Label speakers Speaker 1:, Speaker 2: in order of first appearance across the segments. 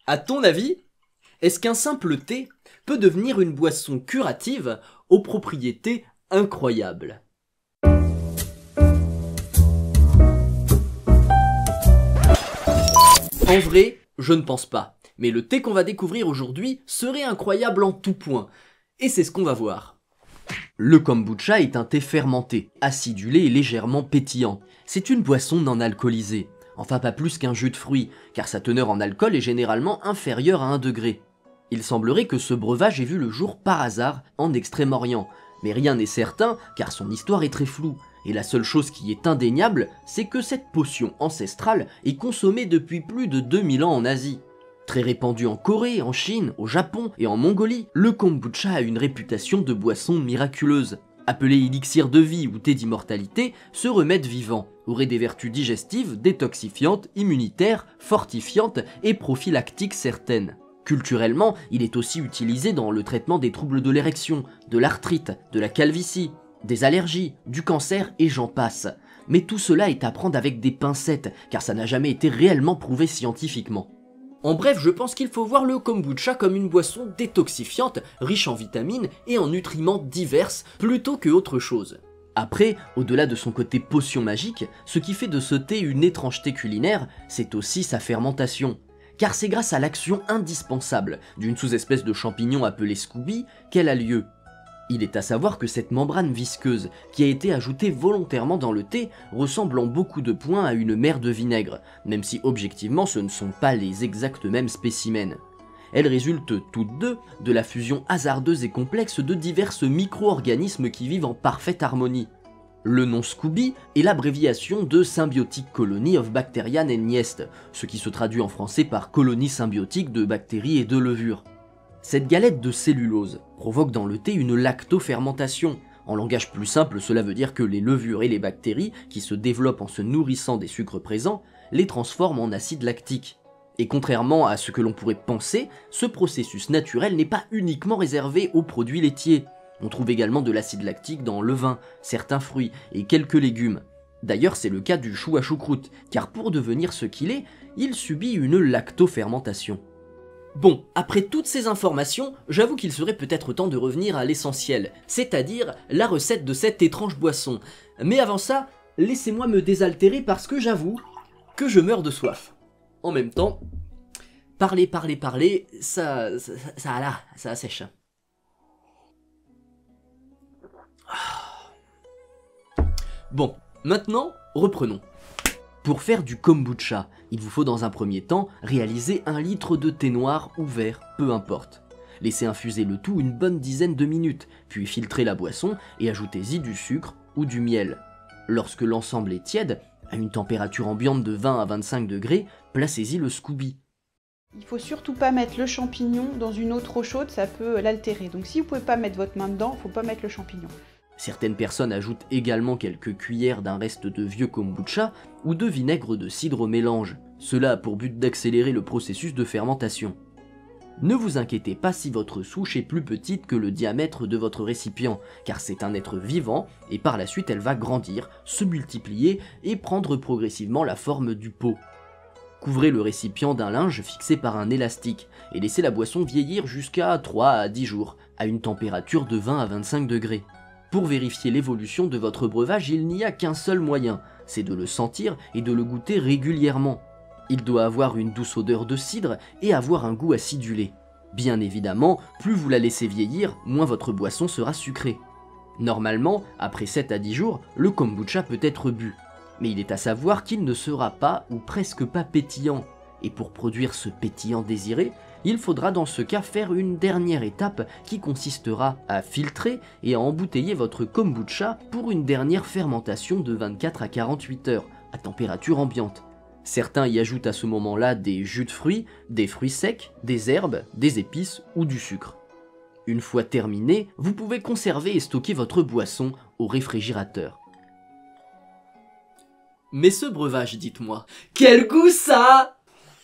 Speaker 1: À ton avis, est-ce qu'un simple thé peut devenir une boisson curative aux propriétés incroyables? En vrai, je ne pense pas. Mais le thé qu'on va découvrir aujourd'hui serait incroyable en tout point. Et c'est ce qu'on va voir. Le kombucha est un thé fermenté, acidulé et légèrement pétillant. C'est une boisson non alcoolisée. Enfin pas plus qu'un jus de fruits, car sa teneur en alcool est généralement inférieure à 1 degré. Il semblerait que ce breuvage ait vu le jour par hasard en Extrême-Orient. Mais rien n'est certain, car son histoire est très floue. Et la seule chose qui est indéniable, c'est que cette potion ancestrale est consommée depuis plus de 2000 ans en Asie. Très répandu en Corée, en Chine, au Japon et en Mongolie, le kombucha a une réputation de boisson miraculeuse. Appelé élixir de vie ou thé d'immortalité, ce remède vivant aurait des vertus digestives, détoxifiantes, immunitaires, fortifiantes et prophylactiques certaines. Culturellement, il est aussi utilisé dans le traitement des troubles de l'érection, de l'arthrite, de la calvitie, des allergies, du cancer et j'en passe. Mais tout cela est à prendre avec des pincettes, car ça n'a jamais été réellement prouvé scientifiquement. En bref, je pense qu'il faut voir le kombucha comme une boisson détoxifiante, riche en vitamines et en nutriments divers, plutôt que autre chose. Après, au-delà de son côté potion magique, ce qui fait de ce thé une étrangeté culinaire, c'est aussi sa fermentation. Car c'est grâce à l'action indispensable d'une sous-espèce de champignon appelée Scooby qu'elle a lieu. Il est à savoir que cette membrane visqueuse, qui a été ajoutée volontairement dans le thé, ressemble en beaucoup de points à une mer de vinaigre, même si objectivement ce ne sont pas les exacts mêmes spécimens. Elles résultent toutes deux de la fusion hasardeuse et complexe de divers micro-organismes qui vivent en parfaite harmonie. Le nom Scooby est l'abréviation de Symbiotic Colony of Bacterian and Yeast, ce qui se traduit en français par colonie symbiotique de bactéries et de levures. Cette galette de cellulose provoque dans le thé une lactofermentation. En langage plus simple, cela veut dire que les levures et les bactéries, qui se développent en se nourrissant des sucres présents, les transforment en acide lactique. Et contrairement à ce que l'on pourrait penser, ce processus naturel n'est pas uniquement réservé aux produits laitiers. On trouve également de l'acide lactique dans le vin, certains fruits et quelques légumes. D'ailleurs, c'est le cas du chou à choucroute, car pour devenir ce qu'il est, il subit une lactofermentation. Bon, après toutes ces informations, j'avoue qu'il serait peut-être temps de revenir à l'essentiel, c'est-à-dire la recette de cette étrange boisson. Mais avant ça, laissez-moi me désaltérer parce que j'avoue que je meurs de soif. En même temps, parler, ça assèche. Bon, maintenant, reprenons. Pour faire du kombucha, il vous faut dans un premier temps réaliser 1 litre de thé noir ou vert, peu importe. Laissez infuser le tout une bonne dizaine de minutes, puis filtrez la boisson et ajoutez-y du sucre ou du miel. Lorsque l'ensemble est tiède, à une température ambiante de 20 à 25 degrés, placez-y le Scooby.
Speaker 2: Il faut surtout pas mettre le champignon dans une eau trop chaude, ça peut l'altérer. Donc si vous pouvez pas mettre votre main dedans, faut pas mettre le champignon.
Speaker 1: Certaines personnes ajoutent également quelques cuillères d'un reste de vieux kombucha ou de vinaigre de cidre au mélange. Cela a pour but d'accélérer le processus de fermentation. Ne vous inquiétez pas si votre souche est plus petite que le diamètre de votre récipient, car c'est un être vivant et par la suite elle va grandir, se multiplier et prendre progressivement la forme du pot. Couvrez le récipient d'un linge fixé par un élastique et laissez la boisson vieillir jusqu'à 3 à 10 jours, à une température de 20 à 25 degrés. Pour vérifier l'évolution de votre breuvage, il n'y a qu'un seul moyen, c'est de le sentir et de le goûter régulièrement. Il doit avoir une douce odeur de cidre et avoir un goût acidulé. Bien évidemment, plus vous la laissez vieillir, moins votre boisson sera sucrée. Normalement, après 7 à 10 jours, le kombucha peut être bu. Mais il est à savoir qu'il ne sera pas ou presque pas pétillant. Et pour produire ce pétillant désiré, il faudra dans ce cas faire une dernière étape qui consistera à filtrer et à embouteiller votre kombucha pour une dernière fermentation de 24 à 48 heures, à température ambiante. Certains y ajoutent à ce moment-là des jus de fruits, des fruits secs, des herbes, des épices ou du sucre. Une fois terminé, vous pouvez conserver et stocker votre boisson au réfrigérateur. Mais ce breuvage, dites-moi, quel goût ça a!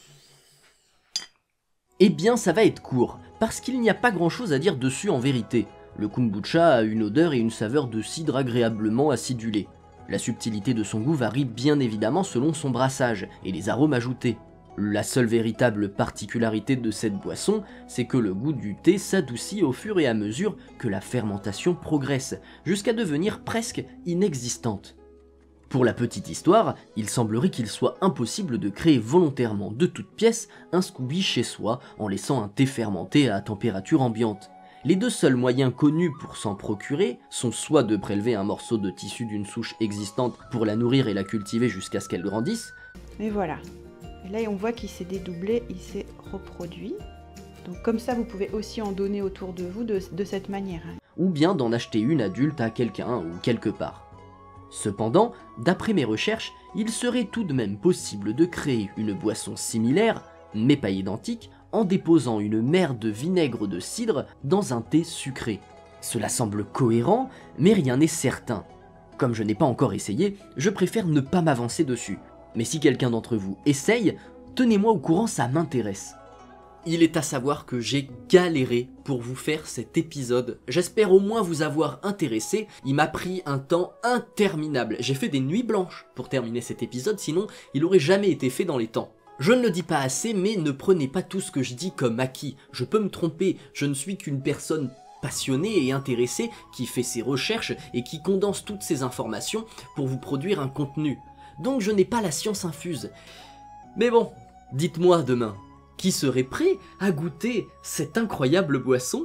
Speaker 1: Eh bien ça va être court, parce qu'il n'y a pas grand chose à dire dessus en vérité. Le kombucha a une odeur et une saveur de cidre agréablement acidulée. La subtilité de son goût varie bien évidemment selon son brassage et les arômes ajoutés. La seule véritable particularité de cette boisson, c'est que le goût du thé s'adoucit au fur et à mesure que la fermentation progresse, jusqu'à devenir presque inexistante. Pour la petite histoire, il semblerait qu'il soit impossible de créer volontairement de toutes pièces un Scooby chez soi en laissant un thé fermenté à température ambiante. Les deux seuls moyens connus pour s'en procurer sont soit de prélever un morceau de tissu d'une souche existante pour la nourrir et la cultiver jusqu'à ce qu'elle grandisse.
Speaker 2: Et voilà. Et là, on voit qu'il s'est dédoublé, il s'est reproduit. Donc comme ça, vous pouvez aussi en donner autour de vous de cette manière.
Speaker 1: Ou bien d'en acheter une adulte à quelqu'un ou quelque part. Cependant, d'après mes recherches, il serait tout de même possible de créer une boisson similaire, mais pas identique, en déposant une mer de vinaigre de cidre dans un thé sucré. Cela semble cohérent, mais rien n'est certain. Comme je n'ai pas encore essayé, je préfère ne pas m'avancer dessus. Mais si quelqu'un d'entre vous essaye, tenez-moi au courant, ça m'intéresse. Il est à savoir que j'ai galéré pour vous faire cet épisode. J'espère au moins vous avoir intéressé. Il m'a pris un temps interminable. J'ai fait des nuits blanches pour terminer cet épisode, sinon il aurait jamais été fait dans les temps. Je ne le dis pas assez, mais ne prenez pas tout ce que je dis comme acquis. Je peux me tromper, je ne suis qu'une personne passionnée et intéressée qui fait ses recherches et qui condense toutes ces informations pour vous produire un contenu. Donc je n'ai pas la science infuse. Mais bon, dites-moi demain. Qui serait prêt à goûter cette incroyable boisson?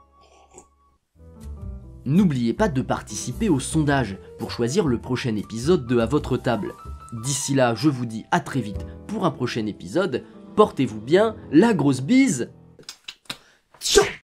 Speaker 1: N'oubliez pas de participer au sondage pour choisir le prochain épisode de À votre table. D'ici là, je vous dis à très vite pour un prochain épisode. Portez-vous bien, la grosse bise!